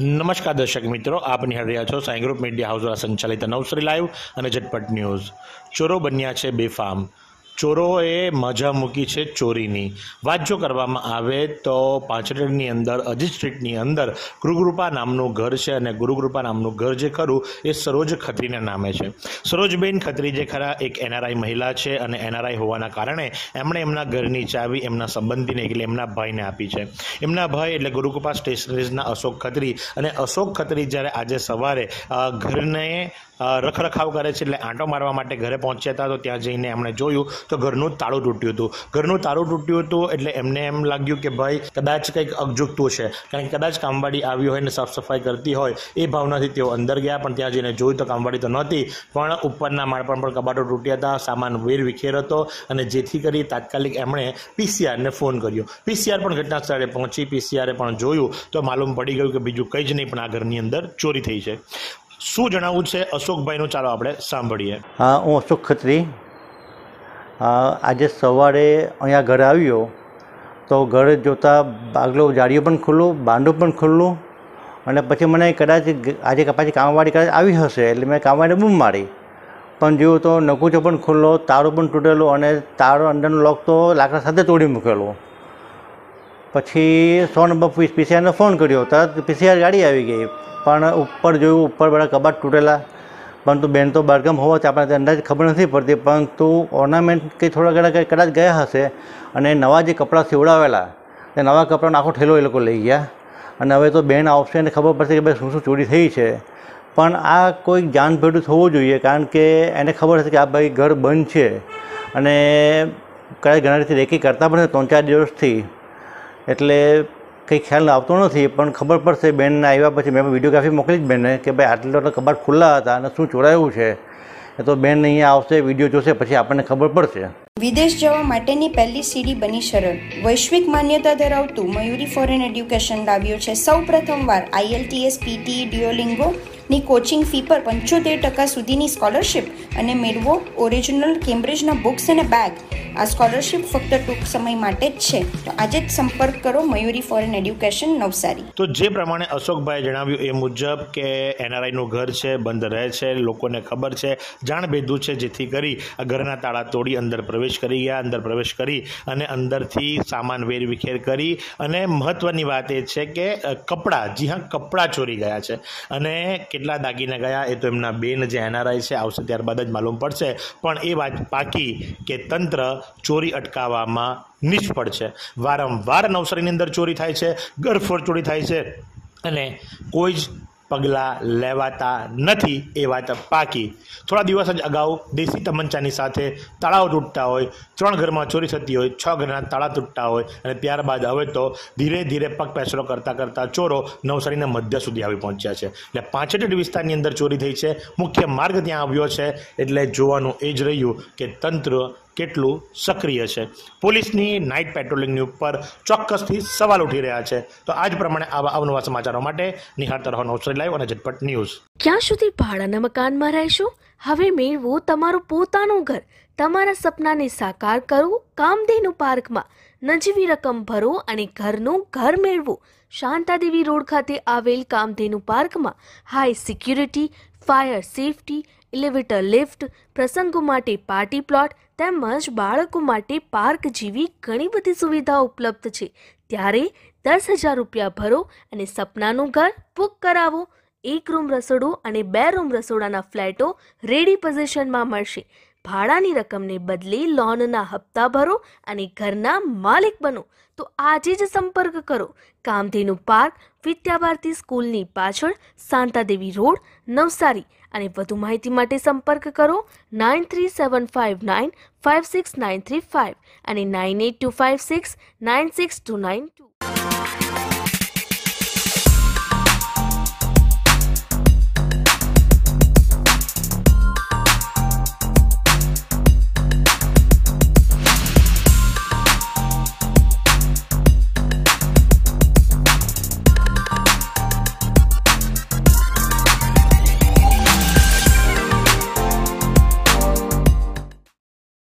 નમસ્કાર દર્શક મિત્રો, આપ નિહાળી રહ્યા છો સાઈ ગ્રુપ મીડિયા હાઉસ દ્વારા સંચાલિત નવસારી લાઈવ અને ઝટપટ ન્યૂઝ। ચોરો બન્યા છે બેફામ। ચોરોએ મજા મૂકી છે ચોરીની। વાત જો કરવામાં આવે તો પાંચરેડની અંદર અજીત સ્ટ્રીટની અંદર ગુરુકૃપા નામનું ઘર છે અને ગુરુકૃપા નામનું ઘર જે ખરું એ સરોજ ખત્રીના નામે છે। સરોજબેન ખત્રી જે ખરા એક એનઆરઆઈ મહિલા છે અને એનઆરઆઈ હોવાના કારણે એમણે એમના ઘરની ચાવી એમના સંબંધીને એટલે એમના ભાઈને આપી છે। એમના ભાઈ એટલે ગુરુકૃપા સ્ટેશનરીઝના અશોક ખત્રી, અને અશોક ખત્રી જ્યારે આજે સવારે ઘરને રખરખાવ કરે છે એટલે આંટો મારવા માટે ઘરે પહોંચ્યા હતા, તો ત્યાં જઈને એમણે જોયું તો ઘરનું તાળું તૂટ્યું હતું। ઘરનું તાળું તૂટ્યું હતું એટલે એમને એમ લાગ્યું કે ભાઈ કદાચ કંઈક અગજુગતું છે, કારણ કે કદાચ કામવાળી આવી હોય ને સાફ સફાઈ કરતી હોય એ ભાવનાથી તેઓ અંદર ગયા। પણ ત્યાં જઈને જોયું તો કામવાળી તો નહોતી, પણ ઉપરના માળ પર પણ કબાટો તૂટ્યા હતા, સામાન વેર વિખેર હતો, અને જેથી કરી તાત્કાલિક એમણે પીસીઆરને ફોન કર્યો। પીસીઆર પણ ઘટના સ્થળે પહોંચી, પીસીઆરે પણ જોયું તો માલુમ પડી ગયું કે બીજું કંઈ જ નહીં પણ આ ઘરની અંદર ચોરી થઈ છે। શું જણાવવું છે અશોકભાઈનું, ચાલો આપણે સાંભળીએ। હા, હું અશોક ખત્રી। આજે સવારે અહીંયા ઘરે આવ્યો તો ઘર જોતાં બાગલો જાળીઓ પણ ખુલ્લું, બાંડું પણ ખુલ્લું, અને પછી મને કદાચ આજે પાછી કામવાળી કદાચ આવી હશે એટલે મેં કામવાળીને બૂમ મારી, પણ જોયું તો નકુચો પણ ખુલ્લો, તાળું પણ તૂટેલું, અને તાળો અંદરનો લોક તો લાકડા સાથે તોડી મૂકેલો। પછી 100 નંબર પીસીઆરને ફોન કર્યો, તરત પીસીઆર ગાડી આવી ગઈ, પણ ઉપર જોયું ઉપર બધા કબાટ તૂટેલા। પરંતુ બેન તો બહારગામ હોવાથી આપણને અંદાજ ખબર નથી પડતી, પરંતુ ઓર્નામેન્ટ કંઈ થોડા ઘણા કદાચ ગયા હશે, અને નવા જે કપડાં સીવડાવેલા તે નવા કપડાનો આખો ઠેલો એ લોકો લઈ ગયા। અને હવે તો બેન આવશે અને ખબર પડશે કે ભાઈ શું શું ચોરી થઈ છે। પણ આ કોઈક જાણભેડું થવું જોઈએ, કારણ કે એને ખબર હશે કે આ ભાઈ ઘર બંધ છે અને કદાચ ઘણા રીતે રેકી કરતા પણ 3-4 દિવસથી, એટલે કંઈ ખ્યાલ આવતો નથી। પણ ખબર પડશે બેનને આવ્યા પછી। મેં વિડીયોગ્રાફી મોકલી જ બેનને કે ભાઈ આટલા કબાટ ખુલ્લા હતા અને શું ચોરાયું છે, એ તો બેન અહીંયા આવશે, વિડીયો જોશે, પછી આપણને ખબર પડશે। વિદેશ જવા માટેની પહેલી સીડી બની સરળ। વૈશ્વિક માન્યતા ધરાવતું મયુરી ફોરેન એડ્યુકેશન લાવ્યું છે સૌ પ્રથમવાર IELTS, PTE, ડ્યુઓલિંગો ની કોચિંગ ફી પર 75% સુધીની સ્કોલરશિપ, અને મેળવો ઓરિજિનલ કેમ્બ્રિજના બુક્સ અને બેગ। આ સ્કોલરશિપ ફક્ત ટૂંક સમય માટે જ છે, તો આજે જ સંપર્ક કરો મયુરી ફોરેન એડ્યુકેશન નવસારી। તો જે પ્રમાણે અશોકભાઈએ જણાવ્યું એ મુજબ કે એનઆરઆઈનું ઘર છે, બંધ રહે છે, લોકોને ખબર છે, જાણ ભેદું છે, જેથી કરી આ ઘરના તાળા તોડી અંદર પ્રવેશ કરી ગયા। અંદર પ્રવેશ કરી અને અંદરથી સામાન વેર વિખેર કરી, અને મહત્ત્વની વાત એ છે કે કપડાં, જી હા કપડાં ચોરી ગયા છે। અને કેટલા દાગીને ગયા એ તો એમના બેન જે એનઆરઆઈ છે આવશે ત્યારબાદ જ માલુમ પડશે, પણ એ વાત પાકી કે તંત્ર ચોરી અટકાવવામાં નિષ્ફળ છે। વારંવાર નવસારીની અંદર ચોરી થાય છે, ઘરફોડ ચોરી થાય છે, અને કોઈ જ પગલાં લેવાતા નથી, એ વાત પાકી। થોડા દિવસ જ અગાઉ દેશી તમંચાની સાથે તાળાઓ તૂટતા હોય, 3 ઘરમાં ચોરી થતી હોય, 6 ઘરના તાળા તૂટતા હોય, અને ત્યારબાદ હવે તો ધીરે ધીરે પગ પેસરો કરતાં કરતાં ચોરો નવસારીના મધ્ય સુધી આવી પહોંચ્યા છે। એટલે પાંચેડ વિસ્તારની અંદર ચોરી થઈ છે, મુખ્ય માર્ગ ત્યાં આવ્યો છે, એટલે જોવાનું એ જ રહ્યું કે તંત્ર કેટલું સક્રિય છે। પોલીસની નાઇટ પેટ્રોલિંગની ઉપર ચોક્કસથી સવાલ ઉઠી રહ્યા છે। તો આ જ પ્રમાણે આવા અવનવા સમાચારો માટે નિહાળતા રહો નવસારી લાઈવ અને ઝટપટ ન્યૂઝ। ક્યાં સુધી ભાડાના મકાનમાં રહેશો? હવે મેળવો તમારું પોતાનું ઘર। તમારા સપનાને સાકાર કરો કામધેનુ પાર્કમાં। નજીવી રકમ ભરો અને ઘરનું ઘર મેળવો। શાંતાદેવી રોડ ખાતે આવેલ કામધેનુ પાર્કમાં high security, fire safety, elevator lift, પ્રસંગો માટે પાર્ટી પ્લોટ તેમજ બાળકો માટે પાર્ક જેવી ઘણી બધી સુવિધાઓ ઉપલબ્ધ છે। ત્યારે 10,000 રૂપિયા ભરો અને સપનાનું ઘર બુક કરાવો। 1 રૂમ રસોડું અને 2 રૂમ રસોડાના ફ્લેટો રેડી પોઝિશનમાં મળશે। ભાડાની રકમને બદલે લોનના હપ્તા ભરો અને ઘરના માલિક બનો। તો આજે જ સંપર્ક કરો કામધેનુ પાર્ક, વિદ્યાભારતી સ્કૂલની પાછળ, શાંતાદેવી રોડ, નવસારી। અને વધુ માહિતી માટે સંપર્ક કરો 9375956935 અને 9825696292।